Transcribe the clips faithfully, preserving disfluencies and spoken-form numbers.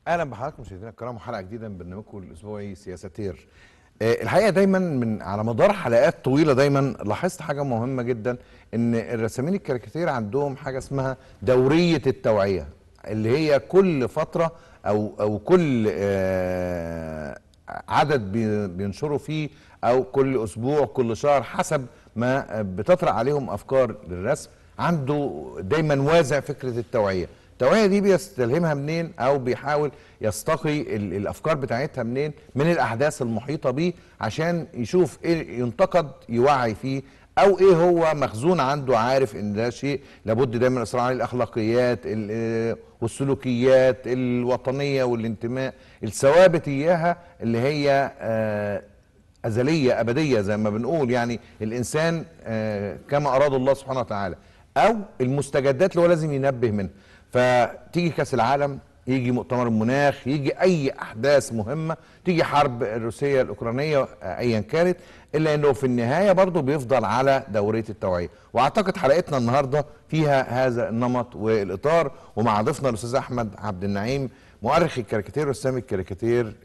اهلا بحضراتكم مشاهدينا الكرام وحلقه جديده من برنامجكم الاسبوعي سياساتير. آه، الحقيقه دايما من على مدار حلقات طويله دايما لاحظت حاجه مهمه جدا، ان الرسامين الكاريكاتير عندهم حاجه اسمها دوريه التوعيه، اللي هي كل فتره او او كل آه، عدد بي- بينشروا فيه، او كل اسبوع كل شهر حسب ما بتطرأ عليهم افكار للرسم. عنده دايما وازع فكره التوعيه. التوعيه دي بيستلهمها منين، او بيحاول يستقي ال- الافكار بتاعتها منين؟ من الاحداث المحيطه بيه، عشان يشوف ايه ينتقد يوعي فيه، او ايه هو مخزون عنده عارف ان ده شيء لابد دايما الاصرار عليه. الاخلاقيات ال- والسلوكيات الوطنيه والانتماء، الثوابت اياها اللي هي آه، أزلية أبدية زي ما بنقول، يعني الإنسان آه، كما أراد الله سبحانه وتعالى، أو المستجدات اللي هو لازم ينبه منها. فتيجي كأس العالم، يجي مؤتمر المناخ، يجي أي أحداث مهمة، تيجي حرب الروسية الأوكرانية آه، أيا كانت، إلا أنه في النهاية برضه بيفضل على دورية التوعية. وأعتقد حلقتنا النهاردة فيها هذا النمط والإطار، ومع ضيفنا الأستاذ أحمد عبد النعيم، مؤرخ الكاريكاتير ورسام الكاريكاتير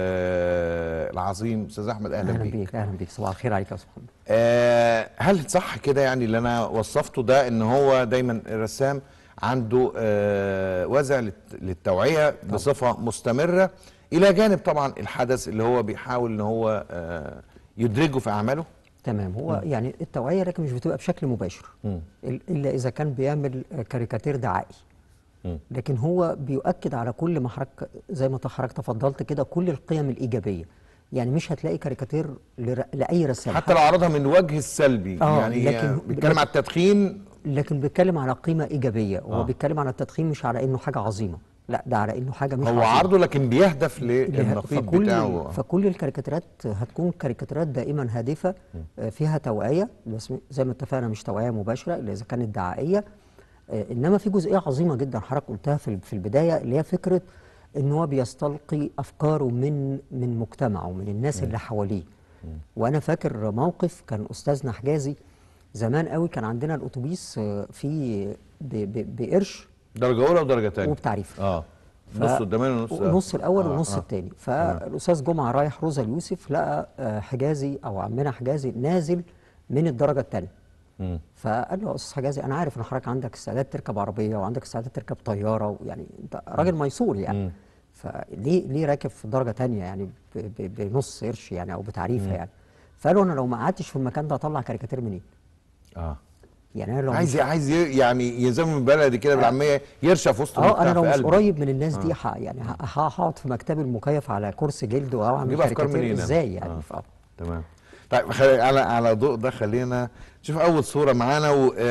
آه العظيم. استاذ احمد اهلا, اهلا بيك. بيك اهلا بيك صباح الخير عليك يا استاذ محمد. آه هل صح كده يعني اللي انا وصفته ده، ان هو دايما الرسام عنده آه وازع للت- للتوعيه بصفه مستمره، الى جانب طبعا الحدث اللي هو بيحاول ان هو آه يدرجه في اعماله؟ تمام، هو مم. يعني التوعيه لكن مش بتبقى بشكل مباشر مم. إل- الا اذا كان بيعمل كاريكاتير دعائي. مم. لكن هو بيؤكد على كل ما حضرتك زي ما حضرتك تفضلت كده كل القيم الايجابيه. يعني مش هتلاقي كاريكاتير لر... لاي رسام حتى لو عرضها من وجه السلبي، اه يعني آه، لكن بيتكلم على لكن, التدخين. لكن بيتكلم على قيمه ايجابيه، وهو اه بيتكلم على التدخين مش على انه حاجه عظيمه، لا ده على انه حاجه مش هو عظيمه. عرضه لكن بيهدف له- للنقيض فكل ال- بتاعه. فكل الكاريكاتيرات هتكون كاريكاتيرات دائما هادفه، آه، فيها توعيه، بس زي ما اتفقنا مش توعيه مباشره الا اذا كانت دعائيه. آه، انما في جزئيه عظيمه جدا حضرتك قلتها في ال- في البدايه، اللي هي فكره ان هو بيستلقي افكاره من من مجتمعه، من الناس اللي حواليه. وانا فاكر موقف كان استاذنا حجازي زمان قوي، كان عندنا الاتوبيس آه، فيه ب- ب- بقرش درجة أولى ودرجة تانية وبتعريف. اه ف- نص قدامنا ونص النص الاول آه والنص آه. الثاني. تمام. فالاستاذ جمعه رايح روزا اليوسف، لقى آه، حجازي او عمنا حجازي نازل من الدرجه الثانيه. مم. فقال له يا استاذ حجازي، انا عارف ان حضرتك عندك استعداد تركب عربيه وعندك استعداد تركب طياره، ويعني انت راجل ميسور يعني، مم. فليه ليه راكب في درجه ثانيه يعني ب- ب- بنص قرش يعني او بتعريفه مم. يعني. فقال له انا لو ما قعدتش في المكان ده هطلع كاريكاتير منين؟ اه يعني انا لو عايز مش عايز ي- يعني يزمن بلدي كده آه، بالعامية، يرشى في وسط اه المجتمع انا لو في مش قلبي. قريب من الناس دي آه. ح... يعني ه- ه- هقعد في مكتبي المكيف على كرسي جلد واعمل نجيب افكار كاريكاتير منين أنا؟ ازاي يعني؟ آه. ف... تمام. طيب خلي على على ضوء ده خلينا نشوف اول صورة معانا،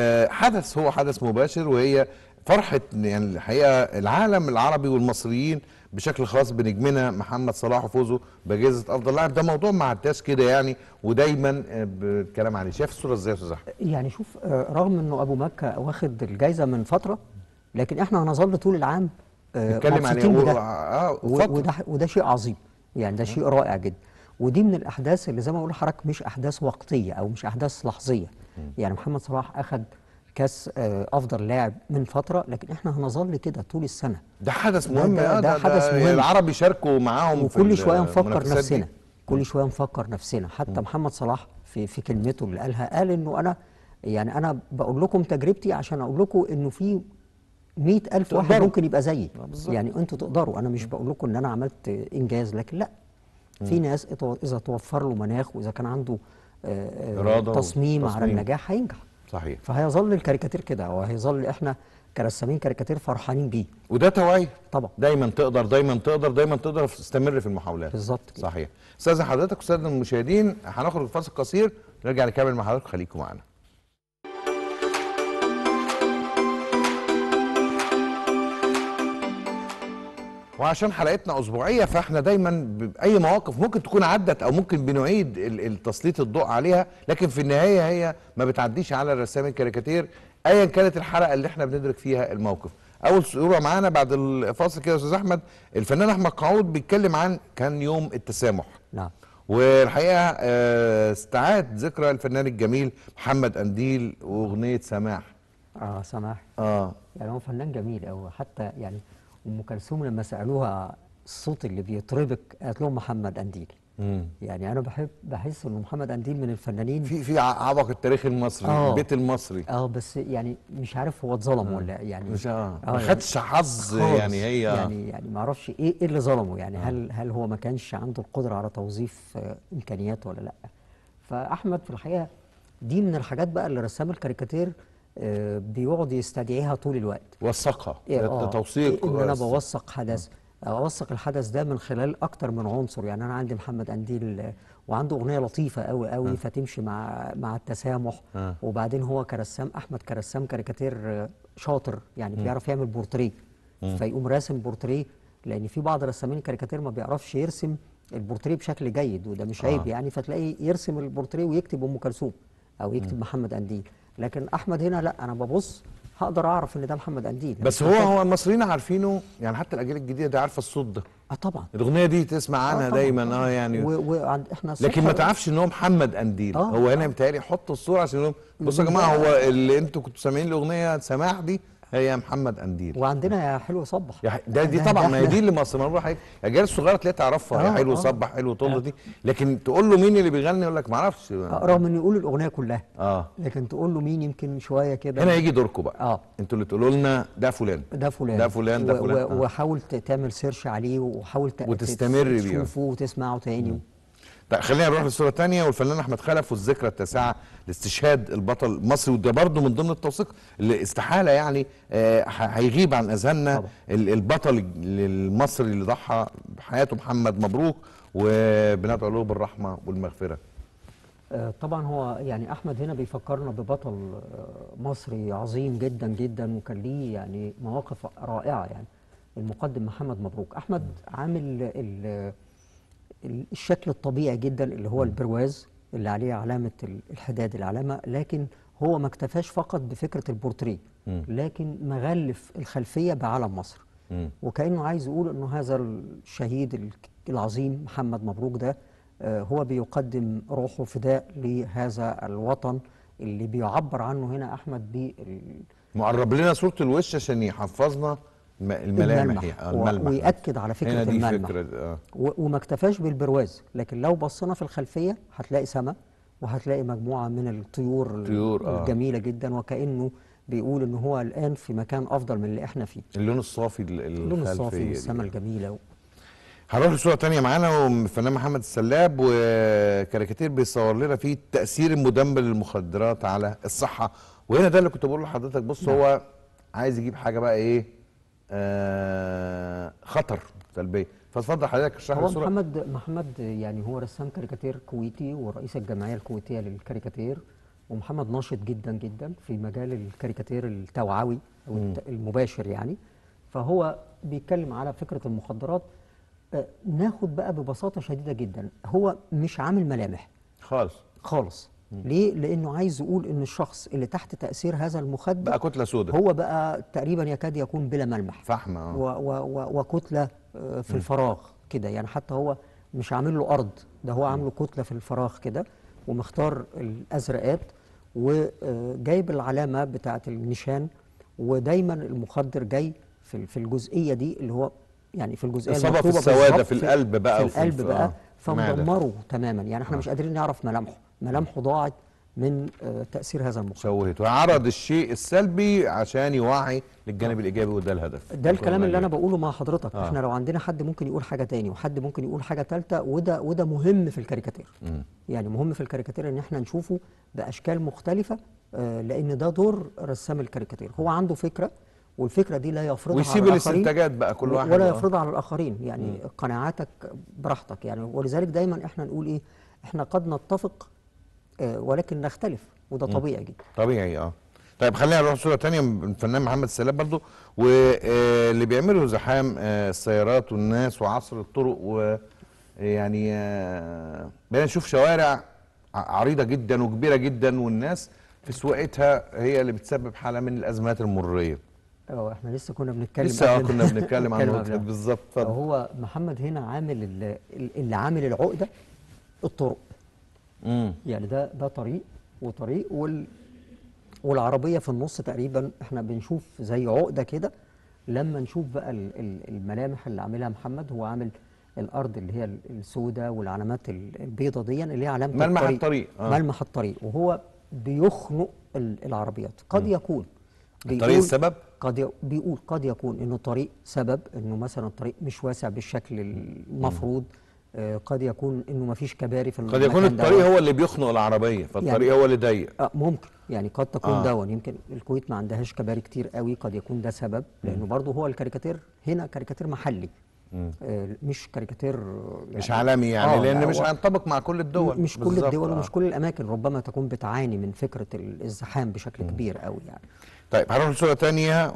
وحدث هو حدث مباشر، وهي فرحة يعني الحقيقة العالم العربي والمصريين بشكل خاص بنجمنا محمد صلاح وفوزه بجائزة افضل لاعب. ده موضوع ما عداش كده يعني، ودايما آه، بالكلام عليه. شايف الصورة ازاي يا استاذ احمد؟ يعني شوف، آه، رغم انه ابو مكه واخد الجائزه من فتره، لكن احنا هنظل طول العام آه، نتكلم عليه مبسوطين و- بده. اه و- فترة. وده وده شيء عظيم، يعني ده شيء رائع جدا. ودي من الاحداث اللي زي ما بقول لحضرتك مش احداث وقتيه او مش احداث لحظيه. يعني محمد صلاح اخد كاس آه، افضل لاعب من فتره، لكن احنا هنظل كده طول السنه. ده حدث ده مهم. ده, اه ده ده, حدث ده مهم. العرب يشاركوا معاهم في وكل شويه نفكر المنافسات دي. نفسنا، كل شويه نفكر نفسنا. حتى محمد صلاح في في كلمته اللي قالها، قال انه انا يعني انا بقول لكم تجربتي عشان اقول لكم انه في مئة ألف واحد تقدروا. ممكن يبقى زيي، آه، بالظبط. يعني انتوا تقدروا. انا مش بقول لكم ان انا عملت انجاز، لكن لا، في ناس اتو- اذا توفر له مناخ واذا كان عنده آه، آه، إرادة تصميم على وتصميم. النجاح هينجح. صحيح. فهيظل الكاريكاتير كده، وهيظل احنا كرسامين كاريكاتير فرحانين بيه وده توعية. طبعا. دايما تقدر دايما تقدر دايما تقدر تستمر في المحاولات. بالظبط كده. صحيح. استاذ حضرتك استاذ المشاهدين، هنخرج فاصل قصير، نرجع نكمل مع حضراتكم، خليكم معانا. وعشان حلقتنا اسبوعيه، فاحنا دايما باي مواقف ممكن تكون عدت او ممكن بنعيد ال- التسليط الضوء عليها، لكن في النهايه هي ما بتعديش على الرسام الكاريكاتير ايا كانت الحلقه اللي احنا بندرك فيها الموقف. اول صوره معانا بعد الفاصل كده يا استاذ احمد، الفنان احمد قعود بيتكلم عن كان يوم التسامح. نعم. والحقيقه آه، استعاد ذكرى الفنان الجميل محمد قنديل واغنيه سماح. اه سماح. اه يعني هو فنان جميل قوي، حتى يعني ام كلثوم لما سالوها الصوت اللي بيطربك قالت لهم محمد قنديل. مم. يعني انا بحب بحس ان محمد قنديل من الفنانين في في عبق التاريخ المصري، آه. البيت المصري. اه بس يعني مش عارف هو اتظلم آه. ولا يعني مش اه, آه ما خدش يعني حظ خالص. يعني هي يعني يعني ما اعرفش ايه ايه اللي ظلمه يعني آه. هل هل هو ما كانش عنده القدره على توظيف آه امكانياته ولا لا. فاحمد في الحقيقه دي من الحاجات بقى اللي رسام الكاريكاتير آه بيقعد يستدعيها طول الوقت. وثقها، إيه اه توثيق. إيه ان انا وث- بوثق حدث، اوثق الحدث ده من خلال اكتر من عنصر. يعني انا عندي محمد قنديل آه، وعنده اغنيه لطيفه قوي قوي فتمشي مع مع التسامح. آه. وبعدين هو كرسام، احمد كرسام كاريكاتير آه، شاطر، يعني بيعرف يعمل بورتريه، فيقوم راسم بورتريه. لان في بعض رسامين الكاريكاتير ما بيعرفش يرسم البورتريه بشكل جيد، وده مش عيب آه. يعني، فتلاقيه يرسم البورتريه ويكتب ام كلثوم او يكتب محمد قنديل. لكن احمد هنا لا، انا ببص هقدر اعرف ان ده محمد قنديل. يعني بس هو هو المصريين عارفينه، يعني حتى الاجيال الجديده دي عارفه الصوت ده. اه طبعا. الاغنيه دي تسمع عنها آه طبعاً دايما طبعاً. اه يعني. وعند احنا لكن ما الصبح- تعرفش ان هو محمد قنديل. آه، هو هنا آه. متهيألي حطوا الصوره عشان يقولوا بصوا يا يقولوا جماعه، ده- هو اللي انتوا كنتوا سامعين الاغنيه سماح دي هي محمد قنديل. وعندنا يا حلو صبح. يا ح- ده دي طبعا، ما هي دي اللي مصر مربوحه حاجه. الاجيال الصغيره تلاقيها تعرفها، يا آه، حلو آه. صبح حلو طل آه. دي، لكن تقول له مين اللي بيغني يقول لك ما اعرفش. رغم ان يقول الاغنيه كلها، اه لكن تقول له مين يمكن شويه كده. هنا يجي دوركم بقى. اه انتوا اللي تقولوا لنا ده فلان ده فلان ده فلان ده و- فلان. و- آه. وحاول ت- تعمل سيرش عليه، وحاول ت- وتستمر بيه. تشوفه وتسمعه تاني. طيب خلينا نروح للصوره الثانيه، والفنان احمد خلف والذكرى التاسعه لاستشهاد البطل المصري، وده برضه من ضمن التوثيق اللي استحاله يعني آه، ه- هيغيب عن اذهاننا. طبعا. ال- البطل المصري اللي ضحى بحياته، محمد مبروك، وبندعو له بالرحمه والمغفره. آه، طبعا هو يعني احمد هنا بيفكرنا ببطل آه، مصري عظيم جدا جدا، وكان ليه يعني مواقف رائعه. يعني المقدم محمد مبروك، احمد عامل ال- ال- الشكل الطبيعي جدا اللي هو البرواز اللي عليه علامه ال- الحداد العلامه، لكن هو ما اكتفاش فقط بفكره البورتريه، لكن مغلف الخلفيه بعلم مصر. مم. وكأنه عايز يقول انه هذا الشهيد الك- العظيم محمد مبروك ده آه، هو بيقدم روحه فداء لهذا الوطن اللي بيعبر عنه هنا احمد بال- مقرب لنا صوره الوش عشان يحفظنا الم- الملامح. الملمح، آه، و- الملمح. ويأكد على فكرة هنا دي الملمح. فكره اه و- وما اكتفاش بالبرواز، لكن لو بصينا في الخلفية هتلاقي سماء، وهتلاقي مجموعة من الطيور ال- طيور، آه. الجميلة جدا، وكأنه بيقول ان هو الآن في مكان أفضل من اللي احنا فيه. اللون الصافي ال- اللون الصافي الخلفي دي. والسماء الجميلة. هنروح لصورة تانية معانا، والفنان محمد السلاب، وكاريكاتير بيصور لنا فيه تأثير المدمر للمخدرات على الصحة. وهنا ده اللي كنت بقول لحضرتك، بص نعم. هو عايز يجيب حاجة بقى ايه، آه خطر سلبية. فاتفضل حضرتك اشرح لي هو الصورة. محمد محمد يعني هو رسام كاريكاتير كويتي ورئيس الجمعية الكويتية للكاريكاتير، ومحمد ناشط جدا جدا في مجال الكاريكاتير التوعوي او الت- المباشر يعني. فهو بيتكلم على فكرة المخدرات. آه، ناخد بقى ببساطة شديدة جدا، هو مش عامل ملامح خالص. خالص. ليه؟ لأنه عايز يقول إن الشخص اللي تحت تأثير هذا المخدر بقى كتلة سوداء، هو بقى تقريبا يكاد يكون بلا ملمح، فحمة. آه. و و و وكتلة آه، في الفراغ كده. يعني حتى هو مش عامل له أرض، ده هو عامله كتلة في الفراغ كده، ومختار الأزرقات، وجايب العلامة بتاعة النشان. ودايما المخدر جاي في في الجزئية دي، اللي هو يعني في الجزئية إصابة في المكتوبة السوادة، بالظبط في القلب بقى في وفي القلب الف- بقى، آه، معدة. فمدمره تماما. يعني احنا آه. مش قادرين نعرف ملامحه، ملامحه ضاعت من آه، تأثير هذا المخدر. شوهت وعرض الشيء السلبي عشان يوعي للجانب الإيجابي، وده الهدف. ده الكلام اللي انا بقوله مع حضرتك. آه. احنا لو عندنا حد ممكن يقول حاجه تاني، وحد ممكن يقول حاجه ثالثه، وده وده مهم في الكاريكاتير. مم. يعني مهم في الكاريكاتير ان احنا نشوفه باشكال مختلفه، آه، لان ده دور رسام الكاريكاتير. هو عنده فكره، والفكره دي لا يفرضها ويسيب على الاخرين، الاستنتاجات بقى كل واحد. ولا آه. يفرضها على الاخرين. يعني قناعاتك براحتك يعني. ولذلك دايما احنا نقول ايه، احنا قد نتفق آه، ولكن نختلف، وده طبيعي جدا. طبيعي. اه طيب خلينا نروح صورة تانية من الفنان محمد السلاب برضو، واللي بيعملوا زحام آه، السيارات والناس وعصر الطرق، ويعني آه، بقينا نشوف شوارع ع- عريضة جدا وكبيرة جدا، والناس في سواقتها هي اللي بتسبب حالة من الأزمات المرورية. اه احنا لسه كنا بنتكلم لسه اه قبل- كنا بنتكلم عن بنتكلم نقطة قبلها. بالظبط. اتفضل. هو محمد هنا عامل ال- اللي عامل العقده الطرق. امم يعني ده ده طريق وطريق وال والعربيه في النص تقريبا، احنا بنشوف زي عقده كده لما نشوف بقى ال- ال- الملامح اللي عاملها محمد، هو عامل الارض اللي هي السوداء والعلامات ال- البيضة دي اللي هي علامة ملمح الطريق. الطريق، آه. ملمح الطريق، وهو بيخنق ال- العربيات. قد يكون الطريق بيقول- السبب؟ قد ي... بيقول قد يكون انه الطريق سبب، انه مثلا الطريق مش واسع بالشكل المفروض. آه قد يكون انه ما فيش كباري في قد يكون المكان الطريق دوت. هو اللي بيخنق العربيه، فالطريق يعني هو اللي ضيق. آه ممكن، يعني قد تكون آه. دون. يمكن الكويت ما عندهاش كباري كتير قوي، قد يكون ده سبب، لانه برضه هو الكاريكاتير هنا كاريكاتير محلي. آه مش كاريكاتير يعني مش عالمي يعني، آه لان لا، مش هو هينطبق مع كل الدول. مش كل بالظبط، الدول آه. ومش كل الاماكن، ربما تكون بتعاني من فكره ال- الزحام بشكل كبير قوي يعني. طيب هنروح لصوره تانية،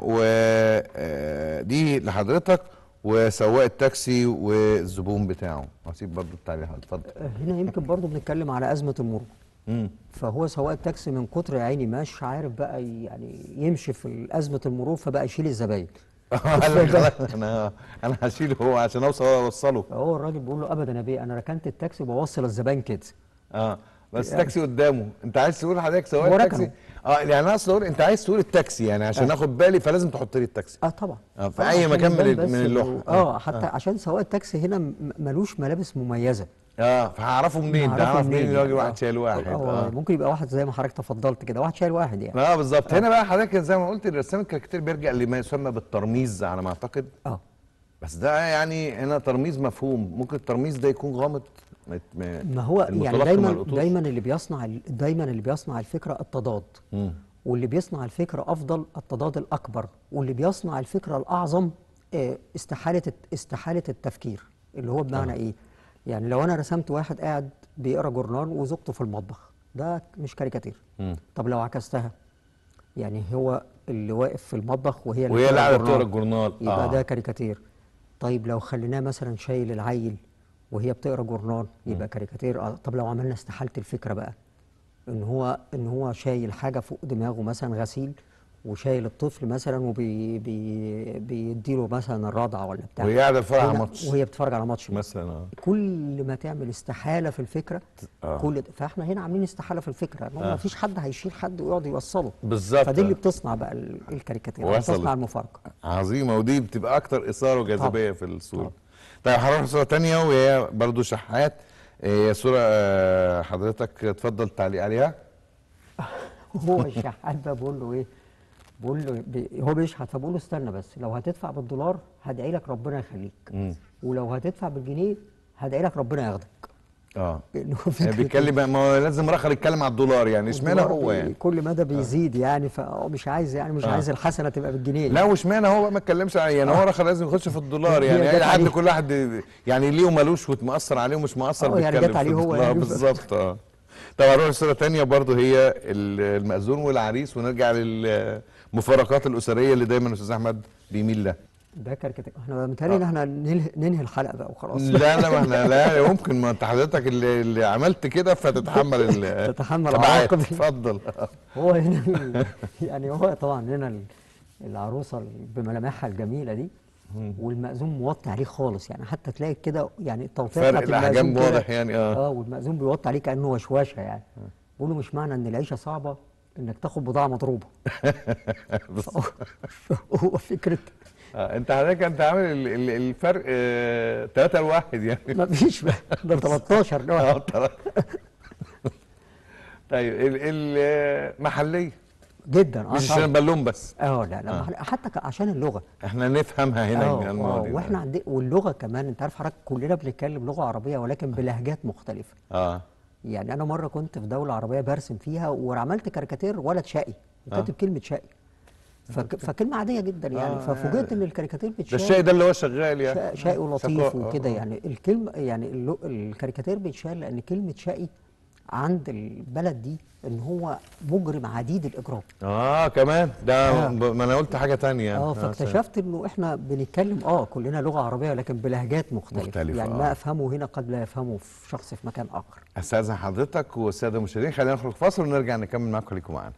ودي لحضرتك وسواق التاكسي والزبون بتاعه، هسيب برضه التعليقات، اتفضل. آه، هنا يمكن برضه بنتكلم على ازمه المرور. امم فهو سواق التاكسي من كتر يا عيني مش عارف بقى ي- يعني يمشي في ازمه المرور، فبقى يشيل الزباين. قال لك خلاص انا انا هشيله هو عشان اوصل اوصله. هو الراجل بيقول له ابدا يا بيه، انا ركنت التاكسي وبوصل الزباين كده. اه بس يعني- تاكسي قدامه، انت عايز تقول لحضرتك سواق هو التاكسي؟ ركنه. اه يعني انا اصل اقول انت عايز تقول التاكسي يعني عشان آه. اخد بالي فلازم تحط لي التاكسي. اه طبعا. اه في طبعاً اي عشان مكان من يبان ال- بس من إنه- اللوحه. اه حتى عشان سواق التاكسي هنا م- ملوش ملابس مميزه. اه فهعرفه منين؟ ده نعرفه هعرف منين يعني. راجل واحد آه. شايل واحد؟ هو اه ممكن يبقى واحد زي ما حضرتك تفضلت كده، واحد شايل واحد يعني. اه بالظبط. هنا بقى حضرتك زي ما قلت الرسام الكاريكاتير بيرجع لما يسمى بالترميز على ما اعتقد. اه بس ده يعني هنا ترميز مفهوم، ممكن الترميز ده يكون غامض. ما- ما ما هو يعني المتلقي ما دايما يلقطوش. دايما اللي بيصنع ال- دايما اللي بيصنع الفكره التضاد. مم. واللي بيصنع الفكرة أفضل التضاد الأكبر، واللي بيصنع الفكرة الأعظم آه، استحالة الت- استحالة التفكير، اللي هو بمعنى إيه؟ يعني لو أنا رسمت واحد قاعد بيقرا جورنال وزوجته في المطبخ، ده مش كاريكاتير. مم. طب لو عكستها، يعني هو اللي واقف في المطبخ وهي اللي وهي اللي قاعده بتقرا جورنال، الجورنال. يبقى آه. ده كاريكاتير. طيب لو خليناه مثلا شايل العيل وهي بتقرا جورنال، يبقى كاريكاتير. آه، طب لو عملنا استحالة الفكرة بقى، ان هو ان هو شايل حاجه فوق دماغه مثلا غسيل، وشايل الطفل مثلا وبي بي بيديله مثلا الرضعه ولا بتاع، وهي قاعده بتتفرج على هنا- ماتش وهي بتتفرج على ماتش مثلا. اه كل ما تعمل استحاله في الفكره. آه. كل فاحنا هنا عاملين استحاله في الفكره، ان هو آه. ما فيش حد هيشيل حد ويقعد يوصله. بالظبط. فدي اللي بتصنع بقى ال- الكاريكاتير، وصلت. بتصنع المفارقه. عظيمه، ودي بتبقى اكتر اثاره وجاذبيه في الصوره. طبعا. طيب هنروح لصوره ثانيه وهي برضو شحات. هي صوره آه، حضرتك تفضل تعليق عليها. هو الشحات بقى بقول له ايه؟ بقول له بي هو بيشحت، فبقول له استنى بس، لو هتدفع بالدولار هدعي لك ربنا يخليك، مم. ولو هتدفع بالجنيه هدعي لك ربنا ياخدك. اه لأنه يعني فكرة بيتكلم، ما هو لازم رخر يتكلم على الدولار يعني، اشمعنى الدولار هو بي- يعني؟ كل مدى بيزيد يعني، فهو مش عايز يعني مش آه. عايز الحسنه تبقى بالجنيه. لا واشمعنى هو بقى ما اتكلمش على يعني، هو رخر لازم يخش في الدولار هي يعني، جت اي حد عليه. كل واحد يعني ليه ومالوش ومأثر عليه ومش مأثر آه، يعني بيتكلم جت عليه في هو الدولار. يعني. بالظبط. اه طب هنروح لصوره ثانيه برضو هي ال- المأذون والعريس، ونرجع للمفارقات الأسرية اللي دايما الأستاذ أحمد بيميل لها. ده كاريكاتير. احنا متهيألي ان احنا ننهي, ننهي الحلقه بقى وخلاص. لا لا ما احنا لا يمكن، ما انت حضرتك اللي, اللي عملت كده فتتحمل ال- تتحمل التبعات. عواقب. اتفضل. هو هنا ال- يعني هو طبعا هنا ال- العروسه بملامحها الجميله دي، والمأذون موطي عليه خالص، يعني حتى تلاقي كده يعني التوطية فرق بتاعت الأحجام المأذون كده. واضح يعني. اه اه والمأذون بيوطي عليه كأنه وشوشه يعني. بيقول له مش معنى ان العيشه صعبه انك تاخد بضاعه مضروبه. بس هو فكره آه، انت حضرتك انت عامل ال- ال- الفرق ثلاثة لواحد يعني. ما فيش بقى، ده تلتاشر ده. اه طبعا. طيب ال- المحلية جدا. اه مش طبعاً. عشان بالون بس، اه لا لا آه. محل- حتى ك- عشان اللغه. احنا نفهمها هنا اه من اه الماضي. واحنا عندنا واللغه كمان، انت عارف حضرتك كلنا بنتكلم لغه عربيه ولكن بلهجات مختلفه. اه يعني انا مره كنت في دوله عربيه برسم فيها وعملت كاريكاتير ولد شقي وكاتب آه. كلمه شقي، فك... فكلمه عاديه جدا يعني. آه، ففوجئت يعني ان الكاريكاتير ده بيتشال الشيء ده اللي هو شغال يعني. شا- شقي ولطيف شقاء، آه، وكده آه. يعني. الكلمه يعني اللو... الكاريكاتير بيتشال لان كلمه شقي عند البلد دي ان هو مجرم عديد الاجرام. اه كمان ده آه. ب- ما انا قلت حاجه تانية. اه فاكتشفت انه احنا بنتكلم اه كلنا لغه عربيه ولكن بلهجات مختلفه, مختلفة، يعني آه. ما افهمه هنا قد لا يفهمه في شخص في مكان اخر. استاذن حضرتك والساده المشاهدين، خلينا نخرج فاصل ونرجع نكمل معاكم. خليكم معانا.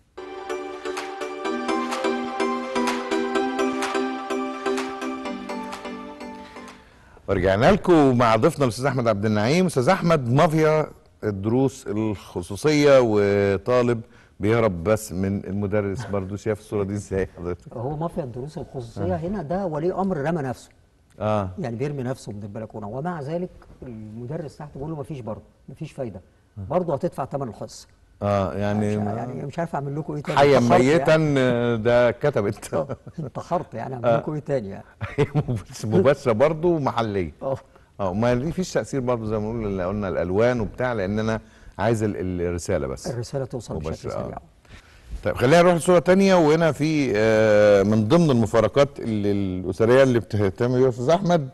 ورجعنا لكم مع ضيفنا الاستاذ احمد عبد النعيم. استاذ احمد مافيا الدروس الخصوصيه وطالب بيهرب بس من المدرس برضو. شايف الصوره دي ازاي حضرتك؟ هو مافيا الدروس الخصوصيه آه. هنا ده ولي امر رمى نفسه، اه يعني بيرمي نفسه من البلكونه، ومع ذلك المدرس تحت بيقول له مفيش برضه، مفيش فايده، برضه هتدفع ثمن الحصه. اه يعني مش ما يعني مش عارف اعمل لكم ايه تاني. حيا انتحرت ميتا يعني. ده كتبت. اه انتحرت يعني، اعمل لكم ايه تاني يعني. مباشره برضو ومحليه. اه اه ما دي فيش تاثير برضو زي ما بنقول اللي قلنا الالوان وبتاع، لان انا عايز ال- الرساله بس الرساله توصل بشكل مباشرة، آه. سريع. طيب خلينا نروح لصوره تانية. وهنا في آه، من ضمن المفارقات اللي الاسريه اللي بتهتم بيها استاذ احمد،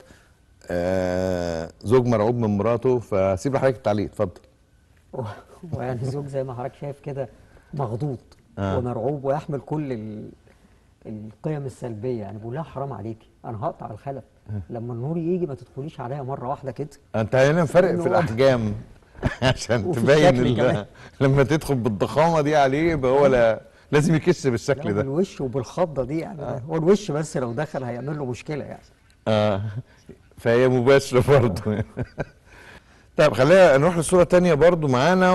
آه، زوج مرعوب من مراته. فسيب لحضرتك التعليق، اتفضل. ويعني زوج زي ما حضرتك شايف كده مخضوض آه. ومرعوب ويحمل كل ال... القيم السلبيه، يعني بقول لها حرام عليكي، انا هقطع الخلف لما النور يجي، ما تدخليش عليا مره واحده كده. انت هنا مفرق لأنه في واضح. الاحجام عشان وفي تبين الشكل ال- كمان. لما تدخل بالضخامه دي عليه يبقى هو لا لازم يكش لا بالشكل ده. بالوش وبالخضه دي يعني، آه. هو الوش بس لو دخل هيعمل له مشكله يعني. اه فهي مباشره برضه. طيب خلينا نروح لصوره تانية برضو معانا،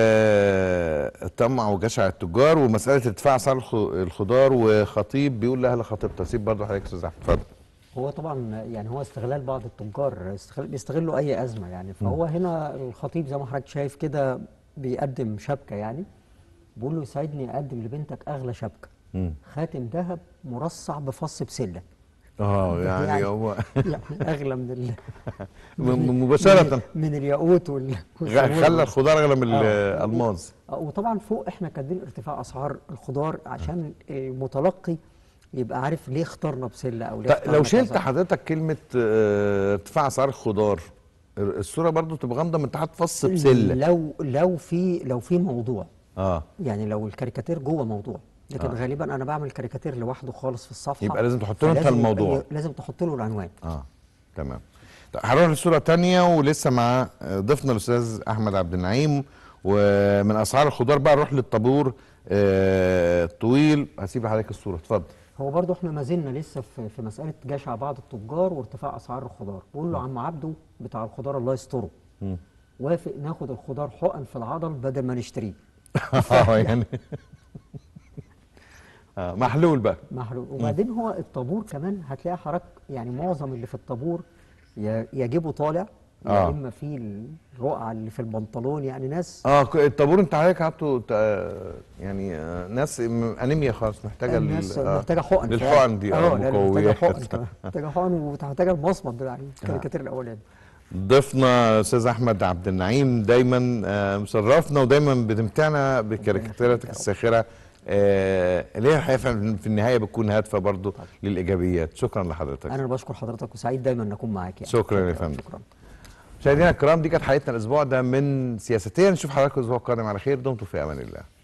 والطمع وجشع التجار ومساله ارتفاع اسعار الخ- الخضار، وخطيب بيقول لاهل خطيبته. سيب برضو حضرتك يا استاذ احمد، اتفضل. هو طبعا يعني هو استغلال بعض التجار، استغل بيستغلوا اي ازمه يعني. فهو هنا الخطيب زي ما حضرتك شايف كده بيقدم شبكه، يعني بيقول له يساعدني اقدم لبنتك اغلى شبكه، مم. خاتم ذهب مرصع بفص بسله. اه يعني هو يعني اغلى من ال م- مباشره من, من الياقوت وال غ- خلى الخضار اغلى من آه. الالماظ. آه، وطبعا فوق احنا كاتبين ارتفاع اسعار الخضار عشان المتلقي يبقى عارف ليه اخترنا بسله او ليه طيب اخترنا لو شلت كذا. حضرتك كلمه آه، ارتفاع اسعار الخضار، الصوره برضو تبقى غامضه من تحت فص بسله. لو لو في لو في موضوع، اه يعني لو الكاريكاتير جوه موضوع، لكن آه. غالبا انا بعمل كاريكاتير لوحده خالص في الصفحه، يبقى لازم تحط له انت فلازم يبقى- الموضوع. لازم تحط له العنوان. اه تمام. طيب هنروح لصوره تانية، ولسه مع ضيفنا الاستاذ احمد عبد النعيم. ومن اسعار الخضار بقى نروح للطابور آه طويل. هسيب لحضرتك الصوره، اتفضل. هو برضو احنا ما زلنا لسه في في مساله جشع بعض التجار وارتفاع اسعار الخضار. بقول له عم عبده بتاع الخضار الله يستره، مم. وافق ناخد الخضار حقن في العضل بدل ما نشتريه. اه يعني آه محلول بقى. محلول. وبعدين هو الطابور كمان هتلاقي حضرتك يعني معظم اللي في الطابور يا يا جيبه طالع، يا آه. اما في الرقعه اللي في البنطلون، يعني ناس اه ك- الطابور انت حضرتك حاطه تا- يعني آه ناس م- انيميا خالص محتاجه لل- الناس آه، محتاجه حقن للحقن دي اه اه لا، لا، محتاجه مقويات. حقن كمان. محتاجه حقن ومحتاجه المصمت ده يعني الكاريكاتير الاولاني. ضيفنا استاذ احمد عبد النعيم دايما آه، مشرفنا، ودايما بتمتعنا بكاريكاتيراتك الساخره آه، اللي هي الحقيقه في في النهايه بتكون هادفه برضو للايجابيات. شكرا لحضرتك. انا اللي بشكر حضرتك وسعيد دايما ان اكون معاك يعني. شكرا يا فندم. شكرا. مشاهدينا الكرام، دي كانت حلقتنا الاسبوع ده من سياستيا. نشوف حضراتكم الاسبوع القادم على خير. دمتم في امان الله.